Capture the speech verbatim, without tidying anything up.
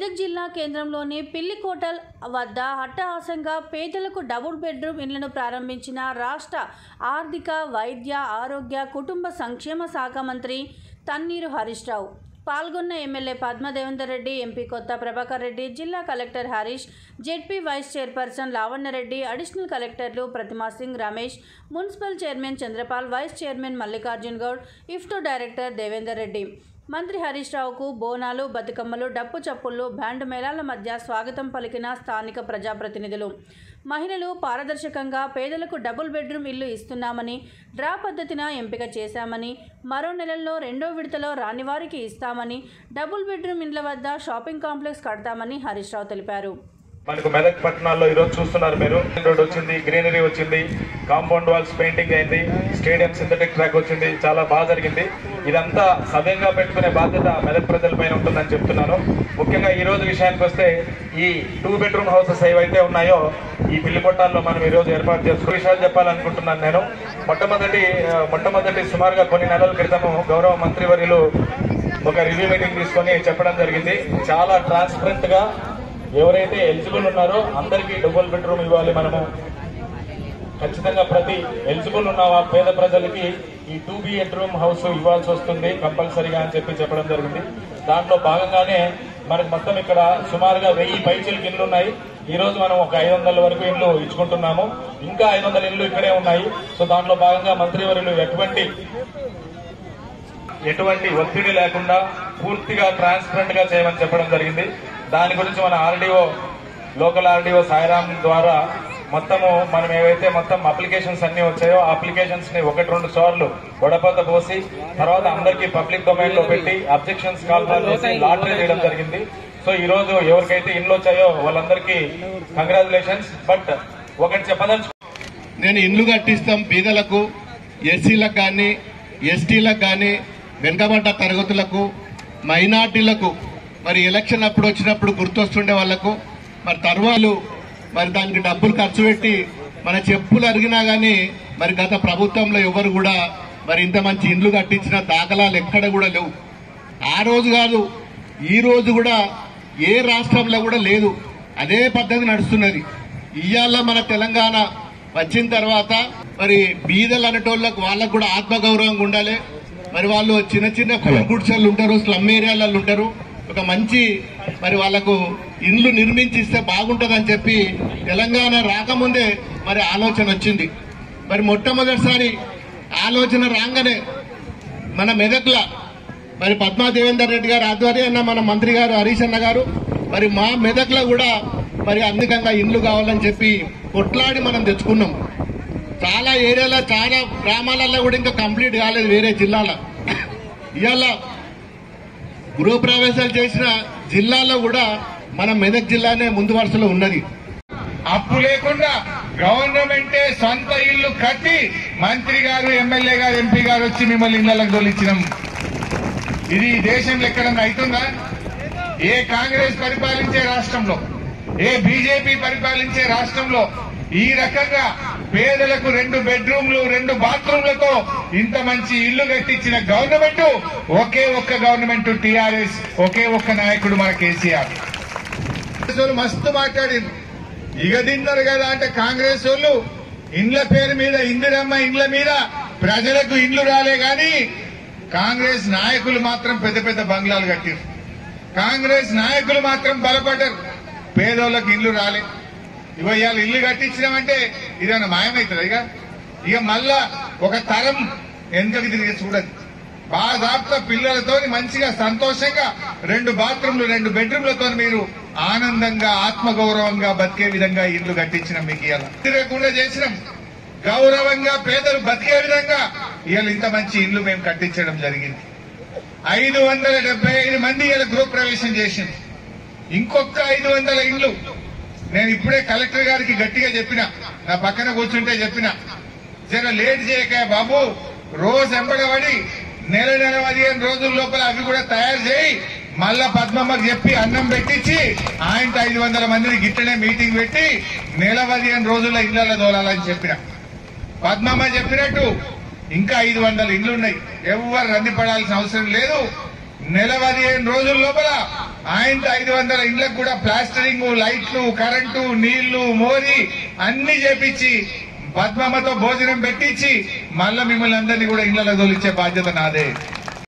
మెదక్ జిల్లా కేంద్రంలోని పిల్లికోటల్ వద్ద అట్టహాసంగా పేదలకు డబుల్ బెడ్రూమ్ ఇళ్లను ప్రారంభించిన రాష్ట్ర ఆర్థిక వైద్య ఆరోగ్య కుటుంబ సంక్షేమ శాఖ మంత్రి తన్నీరు హరీష్ రావు పాల్గొన్న ఎమ్మెల్యే పద్మా దేవేందర్ రెడ్డి, ఎంపీ కొత్త ప్రభాకర్ రెడ్డి, జిల్లా collector Harish, ZP vice chairperson Lavanya Reddy, additional కలెక్టర్లు ప్రతిమా Singh, Ramesh, municipal chairman Chanderpaul, vice chairman Mallikarjun Goud, ఇఫ్టో director Devender Reddy. మంత్రి హరీష్ రావుకు బోనాలు, బతుకమ్మలు, డప్పు చప్పుళ్ళు, బ్యాండ్ మేళాల మధ్య స్వాగతం పలికిన స్థానిక ప్రజాప్రతినిధులు. మహిళలు పారదర్శకంగా పేదలకు డబుల్ బెడ్రూమ్ ఇల్లు ఇస్తున్నామని, డ్రా పద్ధతిన ఎంపిక చేశామని, మరో నెలల్లో రెండో విడతలో రానివారికి ఇస్తామని, డబుల్ బెడ్రూమ్ ఇండ్ల వద్ద షాపింగ్ కాంప్లెక్స్ కడతామని హరీష్ రావు తెలిపారు. మనకు మెదక్ పట్టణాల్లో ఈరోజు చూస్తున్నారు మీరు, రోడ్ వచ్చింది, గ్రీనరీ వచ్చింది, కాంపౌండ్ వాల్స్ పెయింటింగ్ అయింది, స్టేడియం సింథటిక్ ట్రాక్ వచ్చింది, చాలా బాగా జరిగింది. ఇదంతా సవ్యంగా పెట్టుకునే బాధ్యత మెదక్ ప్రజల పైన ఉంటుందని చెప్తున్నాను. ముఖ్యంగా ఈ రోజు విషయానికి వస్తే ఈ టూ బెడ్రూమ్ హౌసెస్ ఏవైతే ఉన్నాయో ఈ పిల్లికొట్టాల్లో మనం ఈ రోజు ఏర్పాటు చేసుకునే విషయాలు చెప్పాలనుకుంటున్నాను. నేను మొట్టమొదటి మొట్టమొదటి సుమారుగా కొన్ని నెలల క్రితము గౌరవ మంత్రివర్యులు ఒక రివ్యూ మీటింగ్ తీసుకొని చెప్పడం జరిగింది. చాలా ట్రాన్స్పరెంట్ గా ఎవరైతే ఎలిజిబుల్ ఉన్నారో అందరికీ డబుల్ బెడ్రూమ్ ఇవ్వాలి. మనము ఖచ్చితంగా ప్రతి ఎలిజిబుల్ ఉన్న పేద ప్రజలకి ఈ టూ బెడ్రూమ్ హౌస్ ఇవ్వాల్సి వస్తుంది కంపల్సరీగా అని చెప్పి చెప్పడం జరిగింది. దాంట్లో భాగంగానే మనకు మొత్తం ఇక్కడ సుమారుగా వెయ్యి పైచీలకి ఇళ్లు ఉన్నాయి. ఈ రోజు మనం ఒక ఐదు వందల వరకు ఇళ్లు ఇచ్చుకుంటున్నాము. ఇంకా ఐదు వందల ఇళ్లు ఇక్కడే ఉన్నాయి. సో దాంట్లో భాగంగా మంత్రివర్యులు ఎటువంటి ఎటువంటి ఒత్తిడి లేకుండా పూర్తిగా ట్రాన్స్పరెంట్ గా చేయమని చెప్పడం జరిగింది. దాని గురించి మన ఆర్డీఓ లోకల్ ఆర్డీఓ సాయిరామ్ ద్వారా మొత్తము మనం ఏవైతే మొత్తం అప్లికేషన్స్ అన్ని వచ్చాయో ఆ అప్లికేషన్స్ ని ఒకటి రెండు సార్లు గొడపత పోసి తర్వాత అందరికీ పబ్లిక్ డొమైన్ లో పెట్టి అబ్జెక్షన్స్ కాల్ చేసి లాటరీ చేయడం జరిగింది. సో ఈ రోజు ఎవరికైతే ఇండ్లు వచ్చాయో వాళ్ళందరికీ కంగ్రాచులేషన్స్. బట్ ఒకటి చెప్పదలుచు, నేను ఇండ్లు కట్టిస్తాం బీదలకు, ఎస్సీలకు కానీ, ఎస్టీలకు కానీ, వెనుకబడ్డ తరగతులకు, మైనార్టీలకు మరి ఎలక్షన్ అప్పుడు వచ్చినప్పుడు గుర్తొస్తుండే వాళ్లకు మరి తర్వాలు మరి దానికి డబ్బులు ఖర్చు పెట్టి మన చెప్పులు అరిగినా గానీ మరి గత ప్రభుత్వంలో ఎవరు కూడా మరి ఇంత మంచి ఇండ్లు కట్టించిన దాఖలాలు ఎక్కడ కూడా లేవు. ఆ రోజు కాదు ఈ రోజు కూడా ఏ రాష్ట్రంలో కూడా లేదు. అదే పద్ధతి నడుస్తున్నది. ఇవాళ మన తెలంగాణ వచ్చిన తర్వాత మరి బీదలు అనేటోళ్ళకు వాళ్ళకు కూడా ఆత్మగౌరవంగా ఉండాలి. మరి వాళ్ళు చిన్న చిన్న గుడిసెలు ఉంటారు, స్లమ్ ఏరియాలలో ఉంటారు. ఒక మంచి మరి వాళ్లకు ఇండ్లు నిర్మించి ఇస్తే బాగుంటుందని చెప్పి తెలంగాణ రాకముందే మరి ఆలోచన వచ్చింది. మరి మొట్టమొదటిసారి ఆలోచన రాగానే మన మెదక్ల మరి పద్మా దేవేందర్ రెడ్డి గారు ఆధ్వర్యాన మన మంత్రి గారు హరీష్ అన్న గారు మరి మా మెదక్లో కూడా మరి అందుకంగా ఇండ్లు కావాలని చెప్పి కొట్లాడి మనం తెచ్చుకున్నాం. చాలా ఏరియాలో చాలా గ్రామాలలో కూడా ఇంకా కంప్లీట్ కాలేదు వేరే జిల్లాలో. ఇవాళ గృహప్రవేశాలు చేసిన జిల్లాలో కూడా మన మెదక్ జిల్లానే ముందు వరుసలో ఉన్నది. అప్పు లేకుండా గవర్నమెంటే సొంత ఇల్లు కట్టి మంత్రి గారు, ఎమ్మెల్యే గారు, ఎంపీ గారు వచ్చి మిమ్మల్ని ఇళ్లకు తోలిచ్చినాం. ఇది దేశంలో ఎక్కడన్నా అవుతుందా? ఏ కాంగ్రెస్ పరిపాలించే రాష్ట్రంలో, ఏ బీజేపీ పరిపాలించే రాష్ట్రంలో ఈ రకంగా పేదలకు రెండు బెడ్రూమ్లు, రెండు బాత్రూమ్లతో ఇంత మంచి ఇల్లు కట్టించిన గవర్నమెంట్ ఒకే ఒక్క గవర్నమెంట్ టీఆర్ఎస్, ఒకే ఒక్క నాయకుడు మన కేసీఆర్. మస్తు మాట్లాడింది. ఇక తిన్నారు కదా అంటే కాంగ్రెస్ వాళ్ళు ఇండ్ల పేరు మీద, ఇందిరమ్మ ఇండ్ల మీద ప్రజలకు ఇండ్లు రాలే గాని కాంగ్రెస్ నాయకులు మాత్రం పెద్ద పెద్ద బంగ్లాలు కట్టారు. కాంగ్రెస్ నాయకులు మాత్రం బలపడ్డారు. పేదోళ్లకు ఇండ్లు రాలే. ఇవ ఇవాళ ఇల్లు కట్టించినామంటే ఇదేమన్నా మాయమవుతుంది. ఇక ఇక మళ్ళా ఒక తరం వెనుకకి తిరిగి చూడదు. బాగా పిల్లలతో మంచిగా సంతోషంగా రెండు బాత్రూమ్లు, రెండు బెడ్రూమ్లతో మీరు ఆనందంగా ఆత్మగౌరవంగా బతికే విధంగా ఇల్లు కట్టించినాం. మీకు ఇవాళ తిరగకుండా చేసినాం. గౌరవంగా పేదలు బతికే విధంగా ఇవాళ ఇంత మంచి ఇల్లు మేము కట్టించడం జరిగింది. ఐదు వందల డెబ్బై ఐదు మంది ఇవాళ గృహ ప్రవేశం చేసింది. ఇంకొక ఐదు వందల ఇల్లు నేను ఇప్పుడే కలెక్టర్ గారికి గట్టిగా చెప్పిన, నా పక్కన కూర్చుంటే చెప్పిన, జర లేట్ చేయక బాబు, రోజు ఎంబడబడి నెల నెల పదిహేను రోజుల లోపల అవి కూడా తయారు చేయి, మళ్ళా పద్మమ్మకి చెప్పి అన్నం పెట్టించి ఆయనతో ఐదు వందల మందిని గిట్టనే మీటింగ్ పెట్టి నెల పదిహేను రోజుల్లో ఇళ్లలో దోలాలని చెప్పిన. పద్మమ్మ చెప్పినట్టు ఇంకా ఐదు వందల ఇళ్లున్నాయి. ఎవరు రంది పడాల్సిన అవసరం లేదు. నెల పదిహేను రోజుల లోపల ఆయనతో ఐదు వందల ఇళ్లకు కూడా ప్లాస్టరింగ్, లైట్లు, కరెంటు, నీళ్లు, మోరి అన్ని చేపించి పద్మమ్మతో భోజనం పెట్టించి మళ్ళా మిమ్మల్ని అందరినీ కూడా ఇళ్లలో తోలిచ్చే బాధ్యత నాదే.